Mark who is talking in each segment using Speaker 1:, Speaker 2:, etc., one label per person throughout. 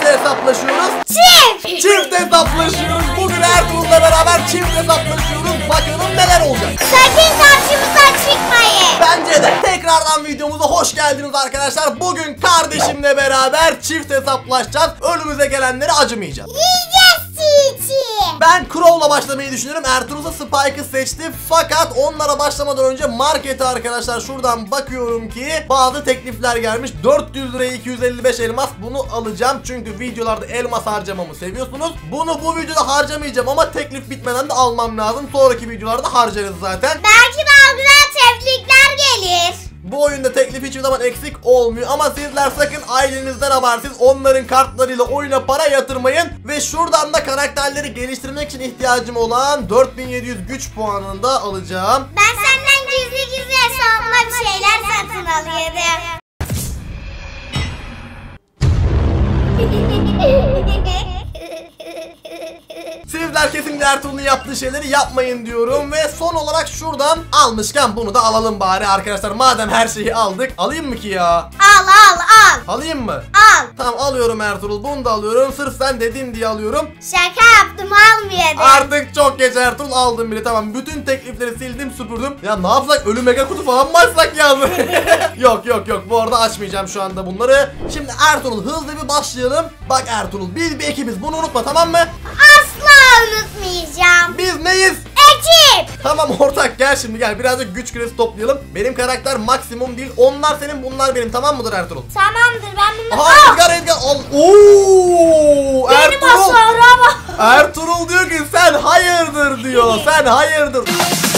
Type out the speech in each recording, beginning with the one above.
Speaker 1: hesaplaşıyoruz? Çift hesaplaşıyoruz. Bugün Ertuğrul'la beraber çift hesaplaşıyoruz. Bakalım neler olacak.
Speaker 2: Sakın karşımıza çıkmayın.
Speaker 1: Bence de. Tekrardan videomuza hoş geldiniz arkadaşlar. Bugün kardeşimle beraber çift hesaplaşacağız. Önümüze gelenleri acımayacağız.
Speaker 2: Yiyeceğiz çiğ.
Speaker 1: Ben Crow'la başlamayı düşünüyorum. Ertuğrul'sa Spike'ı seçti. Fakat onlara başlamadan önce markete arkadaşlar şuradan bakıyorum ki bazı teklifler gelmiş. 400 liraya 255 elmas, bunu alacağım. Çünkü videolarda elmas harcamamı seviyorsunuz. Bunu bu videoda harcamayacağım ama teklif bitmeden de almam lazım. Sonraki videolarda harcarız zaten.
Speaker 2: Belki daha güzel tebrikler gelir.
Speaker 1: Bu oyunda teklif hiçbir zaman eksik olmuyor ama sizler sakın ailenizden habersiz onların kartlarıyla oyuna para yatırmayın. Ve şuradan da karakterleri geliştirmek için ihtiyacım olan 4700 güç puanını da alacağım.
Speaker 2: Ben senden gizli gizli hesabıma bir şeyler satın alıyordum.
Speaker 1: Sizler kesinlikle Ertuğrul'un yaptığı şeyleri yapmayın diyorum. Ve son olarak şuradan almışken bunu da alalım bari arkadaşlar. Madem her şeyi aldık. Alayım mı ki ya?
Speaker 2: Al.
Speaker 1: Alayım mı?
Speaker 2: Al.
Speaker 1: Tamam alıyorum Ertuğrul. Bunu da alıyorum. Sırf sen dedin diye alıyorum.
Speaker 2: Şaka yaptım, almıyordum.
Speaker 1: Artık çok geç Ertuğrul, aldım bile. Tamam, bütün teklifleri sildim süpürdüm. Ya ne yapsak, ölü mega kutu falan mı açsak ya? Yok bu arada açmayacağım şu anda bunları. Şimdi Ertuğrul hızlı bir başlayalım. Bak Ertuğrul, biz bir ekibiz, bunu unutma, tamam mı?
Speaker 2: Asla unutmayacağım.
Speaker 1: Biz neyiz?
Speaker 2: Ekip.
Speaker 1: Tamam ortak, gel şimdi gel birazcık güç küresi toplayalım. Benim karakter maksimum değil, onlar senin bunlar benim, tamam mıdır Ertuğrul?
Speaker 2: Tamamdır, ben bunu...
Speaker 1: Aha Edgar al. Ooo
Speaker 2: Benim
Speaker 1: Ertuğrul.
Speaker 2: hasara bak.
Speaker 1: Ertuğrul diyor ki sen hayırdır diyor. Sen hayırdır.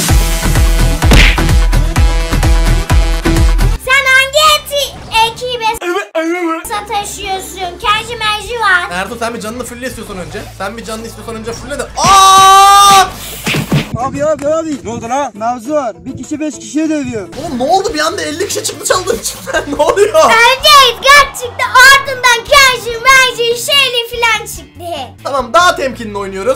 Speaker 2: Sen hangi ekibe sataşıyorsun? Kenji Menji var.
Speaker 1: Ertuğrul sen bir canını fulle istiyorsan önce. Sen bir canını istiyorsan önce fulle de. Aaaa!
Speaker 3: Abi. Ne oldu lan? Mevzu var. Bir kişi 5 kişiye dövüyor.
Speaker 1: Oğlum ne oldu, bir anda 50 kişi çıktı çaldığın içinden. Ne oluyor?
Speaker 2: Önce Edgar çıktı, ardından Kenji Menji Shelly filan çıktı.
Speaker 1: Tamam, daha temkinli oynuyoruz.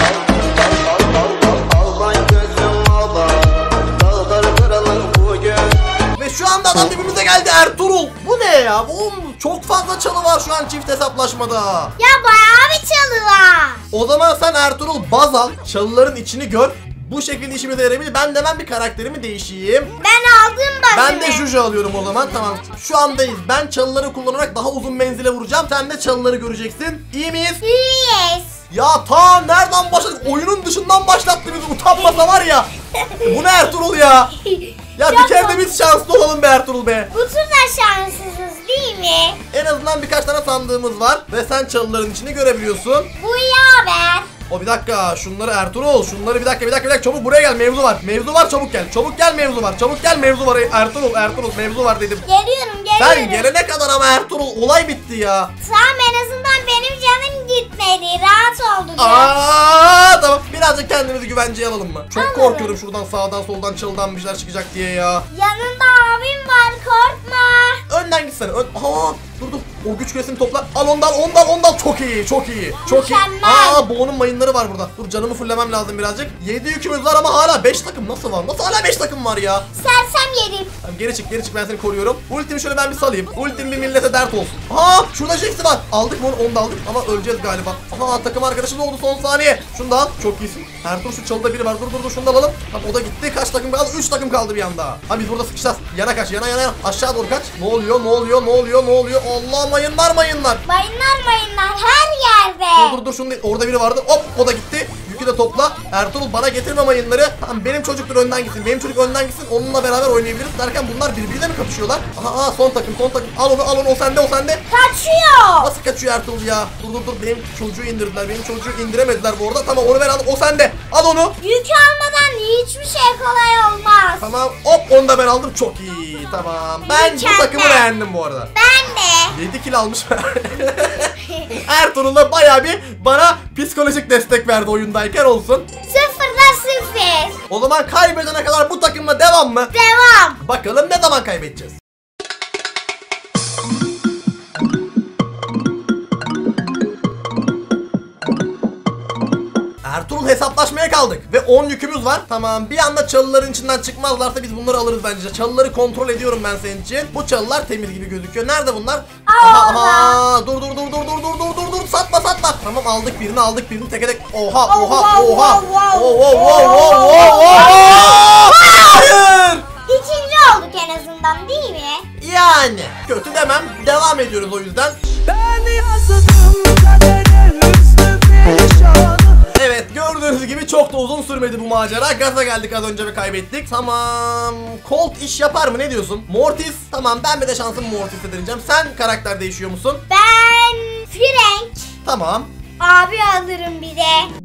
Speaker 1: Ve şu anda adam dibimize geldi Ertuğrul. Bu ne ya? Çok fazla çalı var şu an çift hesaplaşmada.
Speaker 2: Ya bayağı bir çalı var.
Speaker 1: O zaman sen Ertuğrul baz al, çalıların içini gör. Bu şekilde işimize yarayabilir. Ben de bir karakterimi değişeyim.
Speaker 2: Ben aldım bazını.
Speaker 1: Ben de Juju alıyorum o zaman. Tamam. Şu andayız. Ben çalıları kullanarak daha uzun menzile vuracağım. Sen de çalıları göreceksin. İyi miyiz?
Speaker 2: Yes.
Speaker 1: Ya ta nereden başladık? Oyunun dışından başlattı bizi. Utanmasa var ya. Bu ne Ertuğrul ya? Ya bir kere de biz şanslı olalım be Ertuğrul be.
Speaker 2: Bu turda şanssızız değil mi?
Speaker 1: En azından birkaç tane sandığımız var. Ve sen çalıların içini görebiliyorsun.
Speaker 2: Bu ya ben.
Speaker 1: O bir dakika, şunları Ertuğrul, şunları bir dakika çabuk buraya gel, mevzu var çabuk gel, mevzu var Ertuğrul mevzu var dedim.
Speaker 2: Geliyorum.
Speaker 1: Sen gelene kadar ama Ertuğrul olay bitti ya.
Speaker 2: Tamam, en azından benim canım gitmedi, rahat oldu.
Speaker 1: Tamam, birazcık kendimizi güvenceye alalım mı? Çok korkuyorum şuradan sağdan soldan çalıdan bir şeyler çıkacak diye ya.
Speaker 2: Yanında abim var, korkma.
Speaker 1: Önden gitsene. Dur. O güç küresini topla. Al ondan. Çok iyi.
Speaker 2: Mükemmel.
Speaker 1: Boğunun mayınları var burada. Dur, canımı fullemem lazım birazcık. 7 yükümüz var ama hala 5 takım nasıl var? Nasıl hala 5 takım var ya?
Speaker 2: Sersem yedim.
Speaker 1: Tamam, geri çık, ben seni koruyorum. Ultimi şöyle ben bir salayım. Ultim bir millete dert olsun. Şurada Jinx'i var. Aldık mı onu da aldık ama öleceğiz galiba. Takım arkadaşım oldu son saniye. Şunu da al. Çok iyisin. Ertuğrul şu çalıda biri var. Dur şunu da alalım. Tamam, o da gitti. Kaç takım kaldı? 3 takım kaldı bir anda. Biz burada sıkışacağız. Yana kaç. Yana. Aşağı doğru kaç. Ne oluyor? Allah, mayınlar.
Speaker 2: Mayınlar her yerde.
Speaker 1: Dur şunu değil. Orada biri vardı. Hop, o da gitti. Yükü de topla. Ertuğrul bana getirme mayınları. Tamam, benim çocuklar önden gitsin. Onunla beraber oynayabiliriz derken bunlar birbiriyle mi kapışıyorlar? Son takım. Al onu o sende.
Speaker 2: Kaçıyor.
Speaker 1: Nasıl kaçıyor Ertuğrul ya? Dur. Benim çocuğu indirdiler. Benim çocuğu indiremediler bu arada. Tamam, onu ben aldım. O sende. Al onu.
Speaker 2: Yük almadan hiçbir şey kolay olmaz.
Speaker 1: Tamam. Hop, onu da ben aldım. Çok iyi. Tamam. Ben bu takımı beğendim bu arada.
Speaker 2: Ben de.
Speaker 1: 7 kill almış. Ertuğrul da bayağı bir bana psikolojik destek verdi oyundayken, olsun.
Speaker 2: 0'da 0.
Speaker 1: O zaman kaybedene kadar bu takımla devam mı?
Speaker 2: Devam.
Speaker 1: Bakalım ne zaman kaybedeceğiz? Ertuğrul hesaplaşmaya kaldık ve 10 yükümüz var. Tamam, bir anda çalıların içinden çıkmazlarsa biz bunları alırız bence. Çalıları kontrol ediyorum ben senin için. Bu çalılar temiz gibi gözüküyor. Nerede bunlar? Aha, dur. Satma. Tamam, aldık birini tek. Oha. Hayır.
Speaker 2: İkinci olduk en azından, değil mi?
Speaker 1: Yani kötü demem. Devam ediyoruz o yüzden.
Speaker 3: Ben yazdım kadere hüsnü perişanı.
Speaker 1: Evet, gördüğünüz gibi çok da uzun sürmedi bu macera. Gaza geldik az önce ve kaybettik. Tamam. Colt iş yapar mı, ne diyorsun? Mortis. Tamam, ben bir de şansım Mortis'e deneyeceğim. Sen karakter değişiyor musun?
Speaker 2: Ben Frank.
Speaker 1: Tamam.
Speaker 2: Abi alırım bir de.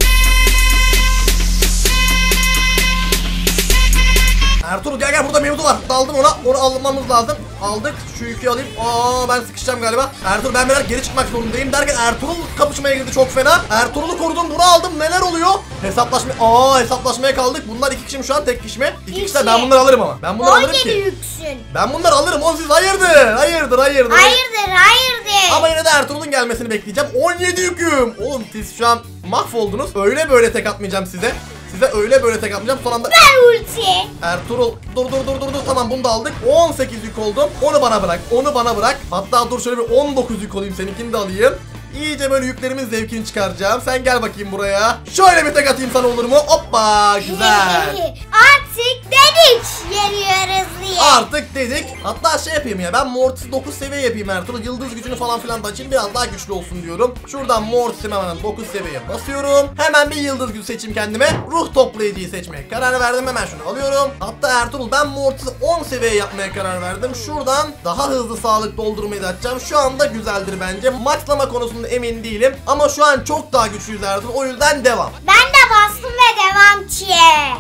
Speaker 1: Ertuğrul gel, burada mevzu var. Daldım ona. Onu almamız lazım. Aldık. Şu yükü alayım. Ben sıkışacağım galiba. Ertuğrul, ben biraz geri çıkmak zorundayım derken Ertuğrul kapışmaya girdi çok fena. Ertuğrul'u korudum. Bunu aldım. Neler oluyor? Hesaplaşmaya kaldık. Bunlar 2 kişi mi şu an, tek kişi mi? 2 kişiler. Ben bunları alırım ama. Ben bunları alırım
Speaker 2: 17
Speaker 1: ki.
Speaker 2: yüksün.
Speaker 1: Ben bunları alırım. O siz hayırdır.
Speaker 2: Hayırdır.
Speaker 1: Ama yine de Ertuğrul'un gelmesini bekleyeceğim. 17 yüküm. Oğlum siz şu an mahvoldunuz. Öyle böyle tek atmayacağım size. Son anda...
Speaker 2: Ben ulti.
Speaker 1: Ertuğrul dur. Tamam, bunu da aldık. 18 yük oldum. Onu bana bırak. Hatta dur şöyle bir 19 yük olayım. Seninkini de alayım. İyice böyle yüklerimin zevkini çıkaracağım. Sen gel bakayım buraya. Şöyle bir tek atayım sana, olur mu? Hoppa, güzel.
Speaker 2: Artık dedik yeniyoruz diye.
Speaker 1: Artık dedik. Hatta şey yapayım ya, ben Mortis'i 9 seviye yapayım Ertuğrul. Yıldız gücünü falan filan da açayım, biraz daha güçlü olsun diyorum. Şuradan Mortis'i hemen 9 seviyeye basıyorum. Hemen bir yıldız gücü seçeyim kendime. Ruh toplayıcıyı seçmeye karar verdim. Hemen şunu alıyorum. Hatta Ertuğrul, ben Mortis'i 10 seviye yapmaya karar verdim. Şuradan daha hızlı sağlık doldurmayı da açacağım. Şu anda güzeldir bence. Maxlama konusunda emin değilim. Ama şu an çok daha güçlüyüz Ertuğrul. O yüzden devam.
Speaker 2: Ben de bastım ve devam ki.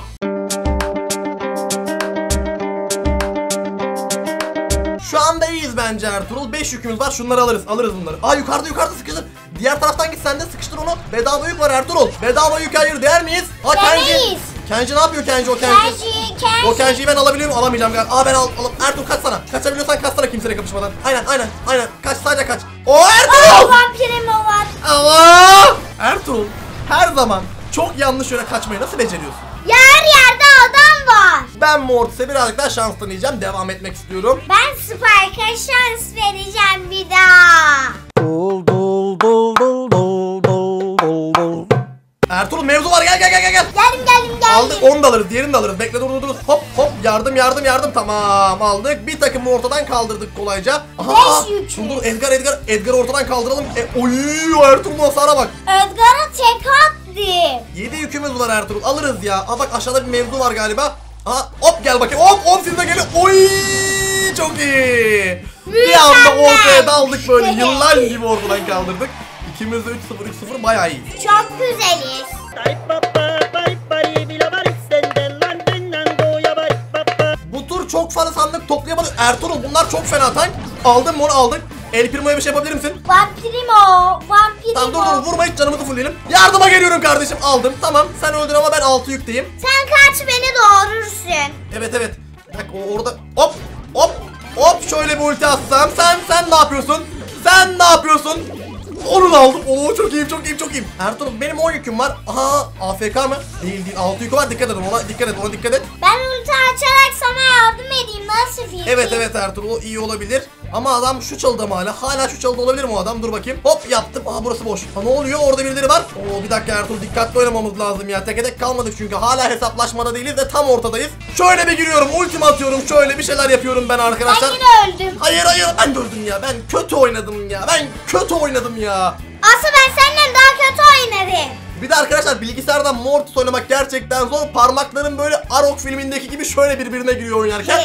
Speaker 1: Şu anda iyiyiz bence Ertuğrul. 5 yükümüz var. Şunları alırız bunları. Yukarıda sıkıştır. Diğer taraftan git, sen de sıkıştır onu. Bedava yük var Ertuğrul. Bedava yük, hayır der miyiz?
Speaker 2: Demeyiz.
Speaker 1: Kenji ne yapıyor Kenji? O Kenji'yi ben alabiliyor muyum? Alamayacağım galiba. Ben Ertuğrul kaçsana. Kaçabiliyorsan kaçsana kimseyle kapışmadan. Aynen. Kaç, sadece kaç. Ertuğrul!
Speaker 2: Vampirim o var.
Speaker 1: Allah! Ertuğrul, her zaman çok yanlış yöne kaçmayı nasıl beceriyorsun?
Speaker 2: Ya her yerde adam var.
Speaker 1: Ben Mortis'e birazcık daha şans tanıyacağım. Devam etmek istiyorum.
Speaker 2: Ben Spike'a şans vereceğim bir daha.
Speaker 1: Ertuğrul, mevzu var, gel.
Speaker 2: Geldim.
Speaker 1: Aldık, onu da alırız, diğerini de alırız. Bekle, dur. Hop, yardım. Tamam, aldık. Bir takımı ortadan kaldırdık kolayca.
Speaker 2: 5 yükü.
Speaker 1: Dur, Edgar'ı ortadan kaldıralım. Ertuğrul'un hasara bak.
Speaker 2: Edgar'a tek attı.
Speaker 1: 7 yükümüz var Ertuğrul, alırız ya. Bak, aşağıda bir mevzu var galiba. Hop, gel bakayım. Hop, siz de gelin. Oy, çok iyi. Bir anda ortaya daldık böyle. Yıllar gibi ortadan kaldırdık. İkimiz de 3-0 bayağı iyi.
Speaker 2: Çok güzeliz.
Speaker 1: Bu tur çok fazla sandık toplayamadık. Ertuğrul, bunlar çok fena tank. Aldın mı onu, aldık. El Primo'ya bir şey yapabilir misin?
Speaker 2: Vampirimo.
Speaker 1: Tamam, dur, vurma, hiç canımızı fullleyelim. Yardıma geliyorum kardeşim, aldım. Tamam, sen öldür ama ben 6 yükteyim.
Speaker 2: Sen kaç, beni doğurursun.
Speaker 1: Evet. Bak orada hop şöyle bir ulti atsam. Sen ne yapıyorsun? Onu da aldım. Çok iyiyim. Ertuğrul, benim 10 yüküm var. AFK mı? Değil. 6 yükü var. Dikkat et ona.
Speaker 2: Ben ulti açarak sana yardım edeyim. Nasıl fikir?
Speaker 1: Evet Ertuğrul, o iyi olabilir. Ama adam şu çalıda mı hala? Hala şu çalıda olabilir mi o adam? Dur bakayım. Hop, yaptım. Burası boş. Ne oluyor? Orada birileri var. Bir dakika Ertuğrul, dikkatli oynamamız lazım ya. Tek kalmadık çünkü. Hala hesaplaşmada değiliz de tam ortadayız. Şöyle bir giriyorum. Ultimi atıyorum. Şöyle bir şeyler yapıyorum ben arkadaşlar.
Speaker 2: Ben yine öldüm.
Speaker 1: Hayır, ben de öldüm ya. Ben kötü oynadım ya.
Speaker 2: Aslı ben senden daha kötü oynadım.
Speaker 1: Bir de arkadaşlar, bilgisayardan Mortis oynamak gerçekten zor. Parmaklarım böyle Arok filmindeki gibi şöyle birbirine giriyor oynarken.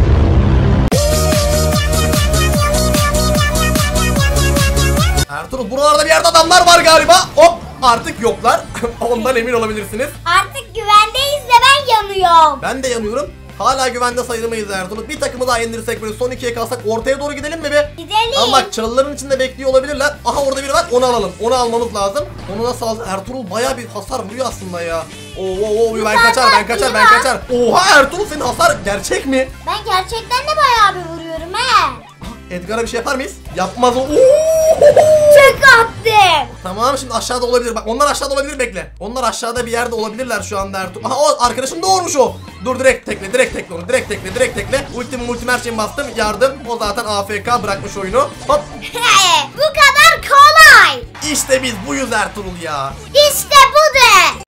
Speaker 1: Ertuğrul, buralarda bir yerde adamlar var galiba. Hop, artık yoklar. Ondan emin olabilirsiniz.
Speaker 2: Artık güvendeyiz de ben yanıyorum.
Speaker 1: Ben de yanıyorum. Hala güvende sayılmayız Ertuğrul. Bir takımı daha indirirsek, böyle son 2'ye kalsak ortaya doğru gidelim mi be?
Speaker 2: Gidelim.
Speaker 1: Ama bak, çalıların içinde bekliyor olabilirler. Orada biri var, onu alalım. Onu almamız lazım. Onu nasıl alacağız? Ertuğrul bayağı bir hasar vuruyor aslında ya. Ben kaçar. Oha Ertuğrul, senin hasar gerçek mi?
Speaker 2: Ben gerçekten de bayağı bir vuruyorum he.
Speaker 1: Edgar'a bir şey yapar mıyız? Yapmaz o.
Speaker 2: Çok Tek attım.
Speaker 1: Tamam şimdi aşağıda olabilir. Bak onlar aşağıda olabilir, bekle. Onlar aşağıda bir yerde olabilirler şu anda Ertuğrul. Aha o arkadaşım doğurmuş o. Dur direkt tekle onu. Direkt tekle. Ultim her şeyimi bastım. Yardım. O zaten AFK bırakmış oyunu. Hop.
Speaker 2: Bu kadar kolay.
Speaker 1: İşte biz buyuz Ertuğrul ya.
Speaker 2: İşte budur.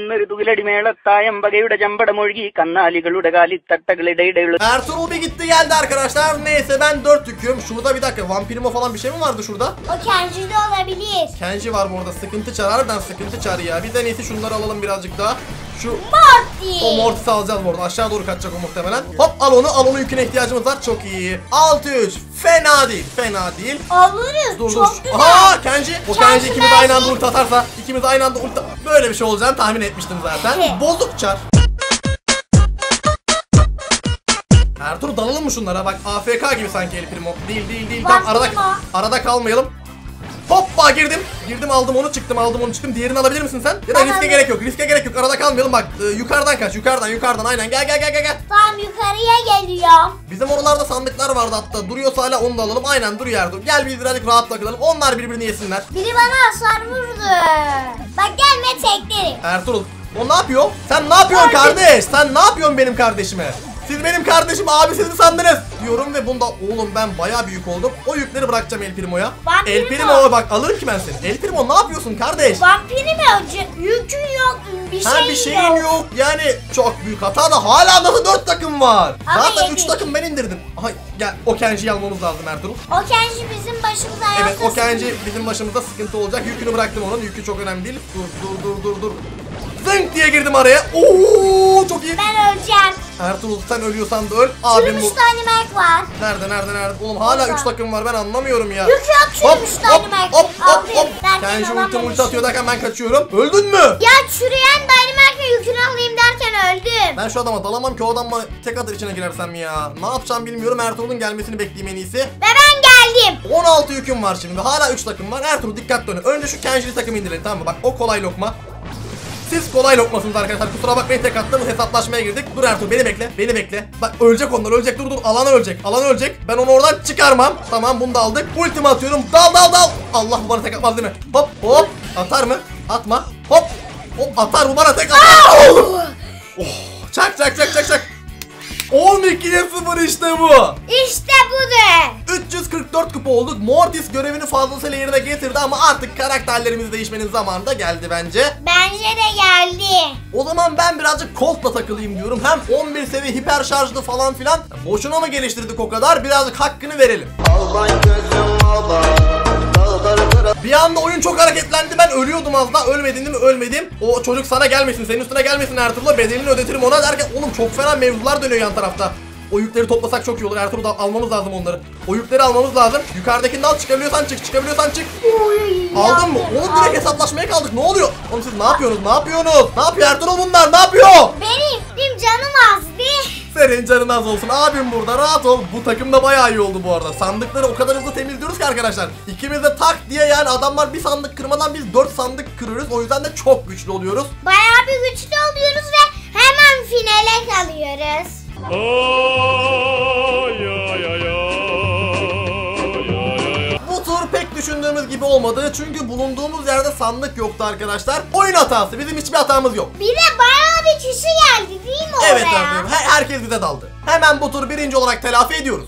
Speaker 1: Ertuğrul bir gitti geldi arkadaşlar. Neyse ben 4 yüküm. Şurada bir dakika Vampirimo falan bir şey mi vardı şurada?
Speaker 2: O Kenji'de olabilir.
Speaker 1: Kenji var bu arada. Sıkıntı çar. Harbiden sıkıntı çar ya. Biz en iyisi şunları alalım birazcık daha. Şu
Speaker 2: Morty.
Speaker 1: o Mortis'i alacağız bu arada. Aşağı doğru kaçacak o muhtemelen. Hop al onu yüküne ihtiyacımız var. Çok iyi. 6-3. Fena değil.
Speaker 2: Alırız.
Speaker 1: Dur.
Speaker 2: Çok güzel.
Speaker 1: Aha Kenji. O Kenji ikimiz
Speaker 2: Kenji.
Speaker 1: aynı anda ulti atarsa. İkimiz aynı anda ulti. Böyle bir şey olacağını tahmin etmiştim zaten. Bozuk çar. Ertuğrul dalalım mı şunlara? Bak AFK gibi sanki El Primo. Değil. Tam arada kalmayalım. Hoppa girdim aldım onu çıktım. Diğerini alabilir misin sen? Ya da
Speaker 2: Ben
Speaker 1: riske gerek yok. Arada kalmayalım bak. Yukarıdan kaç. Yukarıdan aynen. Gel.
Speaker 2: Tam yukarıya geliyor.
Speaker 1: Bizim oralarda sandıklar vardı hatta. Duruyorsa hala onu da alalım. Aynen duruyor Ertuğrul. Gel biz birazcık rahat takılalım. Onlar birbirini yesinler.
Speaker 2: Biri bana hasar vurdu. Bak gelme teklerim.
Speaker 1: Ertuğrul o ne yapıyor? Sen ne yapıyorsun kardeş? Sen ne yapıyorsun benim kardeşime? Siz benim kardeşim abisiz mi sandınız? Diyorum ve bunda oğlum ben bayağı büyük oldum. O yükleri bırakacağım El Primo'ya. El Primo bak alırım ki ben seni. El Primo ne yapıyorsun kardeş?
Speaker 2: Vampiri mi önce? Yükün yok.
Speaker 1: Bir şeyin yok. Yani çok büyük hata da hala nasıl 4 takım var?
Speaker 2: Ama
Speaker 1: Zaten
Speaker 2: yedik.
Speaker 1: 3 takım ben indirdim. Aha gel o Kenji'yi almamız lazım Ertuğrul.
Speaker 2: O Kenji bizim başımıza
Speaker 1: Evet o
Speaker 2: ayakta
Speaker 1: Kenji bizim başımızda sıkıntı olacak. Yükünü bıraktım onun. Yükü çok önemli değil. Dur. Zınk diye girdim araya. Oo çok iyi.
Speaker 2: Ben öleceğim.
Speaker 1: Ertuğrul sen ölüyorsan da öl. Abim
Speaker 2: Çürümüş
Speaker 1: bu.
Speaker 2: Dynamite var.
Speaker 1: Nerede? Oğlum hala 3 takım var ben anlamıyorum ya.
Speaker 2: Yük yok çürümüş Dynamite.
Speaker 1: Hop. Kenji ulti atıyor derken ben kaçıyorum. Öldün mü?
Speaker 2: Ya çürüyen Dynamite'le yükünü alayım derken öldüm.
Speaker 1: Ben şu adama dalamam ki o adam bana tek atır içine girersem ya. Ne yapacağım bilmiyorum. Ertuğrul'un gelmesini bekleyeyim en iyisi.
Speaker 2: Ve ben geldim.
Speaker 1: 16 yüküm var şimdi. Hala 3 takım var. Ertuğrul dikkatli olun. Önce şu Kenji'li takımı indirelim tamam mı? Bak o kolay lokma. Siz kolay lokmasınız arkadaşlar. Kusura bakmayın tek attım. Hesaplaşmaya girdik. Dur Ertuğrul beni bekle. Bak ölecek onlar ölecek. Dur alan ölecek. Ben onu oradan çıkarmam. Tamam bunu da aldık. Ultimi atıyorum. Dal. Allah bu bana tek atmaz değil mi? Hop. Atar mı? Atma. Hop atar bu bana tek atar. Oh. Çak. 12'ye 0 işte bu.
Speaker 2: İşte budur.
Speaker 1: 344 kupa olduk. Mortis görevini fazlasıyla yerine getirdi ama artık karakterlerimizi değişmenin zamanı da geldi bence.
Speaker 2: Bence de geldi.
Speaker 1: O zaman ben birazcık Colt'la takılayım diyorum. Hem 11 seviye hiper şarjlı falan filan. Boşuna mı geliştirdik o kadar? Birazcık hakkını verelim. Bir anda oyun çok hareketlendi. Ben ölüyordum az daha. Ölmedim değil mi? Ölmedim. O çocuk sana gelmesin. Senin üstüne gelmesin Ertuğrul'a. Bedelini ödetirim ona derken oğlum çok fena mevzular dönüyor yan tarafta. O yükleri toplasak çok iyi olur. Ertuğrul da almamız lazım onları. O yükleri almamız lazım. Yukarıdakini al. Çıkabiliyorsan çık. Aldın mı? Oğlum direkt hesaplaşmaya kaldık. Ne oluyor? Oğlum siz ne yapıyorsunuz? Ne yapıyor Ertuğrul bunlar? Ne yapıyor?
Speaker 2: Benim canım azdı.
Speaker 1: Senin canın az olsun. Abim burada rahat ol. Bu takım da bayağı iyi oldu bu arada. Sandıkları o kadar hızlı temizliyoruz ki arkadaşlar. İkimiz de tak diye yani adamlar bir sandık kırmadan biz 4 sandık kırıyoruz. O yüzden de çok güçlü oluyoruz.
Speaker 2: Bayağı bir güçlü oluyoruz ve hemen finale kalıyoruz.
Speaker 1: Bu tur pek düşündüğümüz gibi olmadı. Çünkü bulunduğumuz yerde sandık yoktu arkadaşlar. Oyun hatası. Bizim hiçbir hatamız yok.
Speaker 2: Bir de bayağı bir kişi geldi değil mi oraya?
Speaker 1: Evet Ertuğrul. Herkes bize daldı. Hemen bu tur birinci olarak telafi ediyoruz.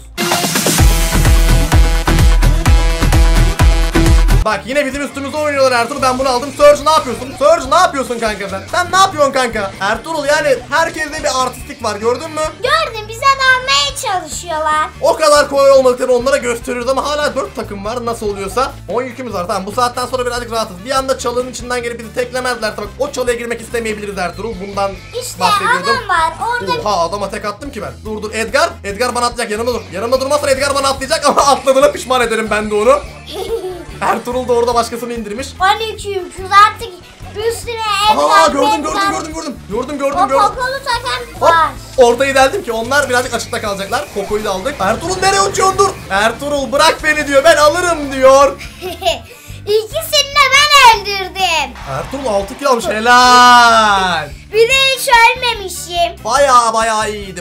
Speaker 1: Bak yine bizim üstümüze oynuyorlar Ertuğrul. Ben bunu aldım. Surge ne yapıyorsun? Surge ne yapıyorsun kanka sen? Sen ne yapıyorsun kanka? Ertuğrul yani herkeste bir artistik var gördün mü?
Speaker 2: Gördüm bize dalmaya çalışıyorlar.
Speaker 1: O kadar kolay olmadıklarını onlara gösteriyoruz ama hala 4 takım var nasıl oluyorsa. 10 yükümüz var tamam bu saatten sonra birazcık rahatız. Bir anda çalının içinden gelip bizi teklemezler. Bak o çalıya girmek istemeyebiliriz Ertuğrul. Bundan
Speaker 2: İşte
Speaker 1: bahsediyordum.
Speaker 2: adam var orada.
Speaker 1: Oha adama tek attım ki ben. Dur Edgar. Edgar bana atlayacak yanımda dur. Yanımda durmazsan Edgar bana atlayacak ama atladığına pişman ederim ben de onu. Ertuğrul da orada başkasını indirmiş.
Speaker 2: 12 yüküz artık üstüne
Speaker 1: Aa gördüm.
Speaker 2: O kokolu takan
Speaker 1: Hop.
Speaker 2: var.
Speaker 1: Ortayı deldim ki onlar birazcık açıkta kalacaklar. Kokoyu da aldık. Ertuğrul nereye uçuyorsun dur. Ertuğrul bırak beni diyor. Ben alırım diyor.
Speaker 2: İkisini de ben öldürdüm.
Speaker 1: Ertuğrul 6 kilo almış. Helal.
Speaker 2: Bir de hiç ölmemişim.
Speaker 1: Bayağı iyiydi.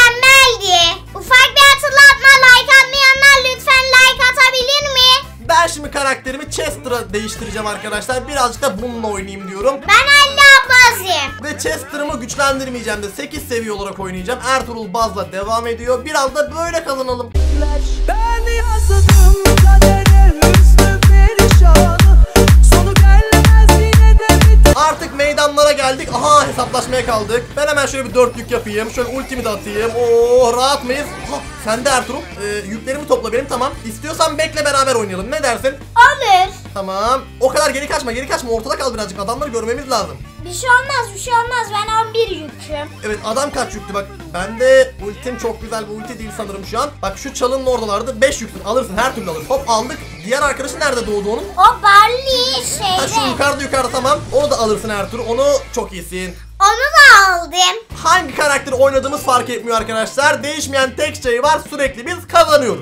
Speaker 2: Mükemmeldi. Ufak bir hatırlatma, like atmayanlar lütfen like atabilir mi?
Speaker 1: Ben karakterimi Chester'a değiştireceğim arkadaşlar. Birazcık da bununla oynayayım diyorum.
Speaker 2: Ben anne ablazıyım.
Speaker 1: Ve Chester'ımı güçlendirmeyeceğim de 8 seviye olarak oynayacağım. Ertuğrul Baz'la devam ediyor. Biraz da böyle kazanalım.
Speaker 4: Ben yazdım kadere hüznü perişanı. Sonu gelmez yine de biter.
Speaker 1: Artık meydanlara geldik. Aha, hesaplaşmaya kaldık. Ben hemen şöyle bir dörtlük yapayım. Şöyle ultimi de atayım. Oo, rahat mıyız? Ha, sen de Ertuğrul. Yüklerimi topla benim, tamam. İstiyorsan bekle, beraber oynayalım. Ne dersin?
Speaker 2: Olur.
Speaker 1: Tamam. O kadar geri kaçma, geri kaçma. Ortada kal birazcık. Adamları görmemiz lazım.
Speaker 2: Bir şey olmaz, bir şey olmaz. Ben 11 yüküm.
Speaker 1: Evet, adam kaç yüklü bak. Bende ultim çok güzel bir ulti değil sanırım şu an. Bak şu çalının oradalardı. 5 yüklü alırsın, her türlü alırsın. Hop, aldık. Diğer arkadaşı nerede doğdu onun?
Speaker 2: O Barley
Speaker 1: Ha, şu
Speaker 2: şeyde.
Speaker 1: yukarıda tamam. Onu da alırsın Ertuğrul. Onu çok iyisin.
Speaker 2: Onu da aldım.
Speaker 1: Hangi karakteri oynadığımız fark etmiyor arkadaşlar. Değişmeyen tek şey var. Sürekli biz kazanıyoruz.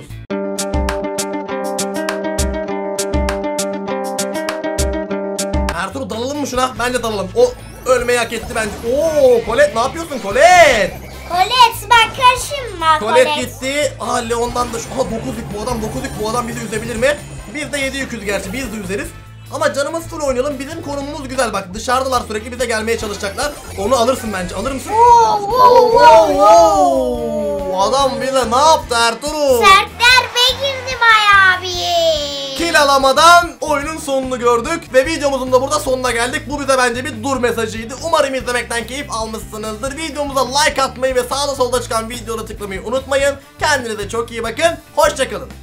Speaker 1: Ertuğrul, dalalım mı şuna? Bence dalalım. O ölmeyi hak etti bence. Oo, Colette ne yapıyorsun Colette?
Speaker 2: Colette bak karışma
Speaker 1: Colette
Speaker 2: Colette.
Speaker 1: gitti. Aha, Leon'dan da aha 9 yük bu adam, 9 yük bu adam bizi üzebilir mi? Biz de 7 yüküz gerçi, biz de üzeriz. Ama canımız full oynayalım. Bizim konumumuz güzel bak. Dışarıdalar, sürekli bize gelmeye çalışacaklar. Onu alırsın bence. Alır mısın? Oo, adam bize ne yaptı Ertuğrul?
Speaker 2: Sert darbe girdi bayağı bir.
Speaker 1: Kill alamadan oyunun sonunu gördük ve videomuzun da burada sonuna geldik. Bu bize bence bir dur mesajıydı. Umarım izlemekten keyif almışsınızdır. Videomuza like atmayı ve sağda solda çıkan videolara tıklamayı unutmayın. Kendinize çok iyi bakın. Hoşça kalın.